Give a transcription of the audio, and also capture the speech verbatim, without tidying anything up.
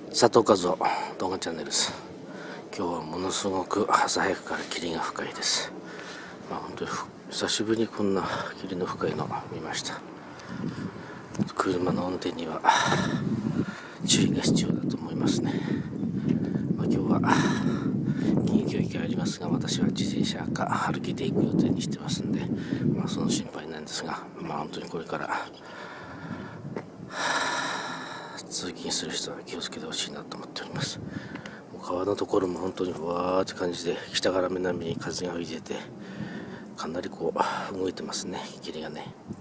佐藤和夫動画チャンネルです。今日はものすごく朝早くから霧が深いです。まあ、本当に久しぶりにこんな霧の深いのを見ました。車の運転には注意が必要だと思いますね。まあ、今日は近畿駅がありますが、私は自転車か歩きで行く予定にしてますんで、まあ、その心配なんですが、まあ、本当にこれから通勤する人は気をつけてほしいなと思っております。もう川のところも本当にわーって感じで、北から南に風が吹いてて、かなりこう動いてますね、霧がね。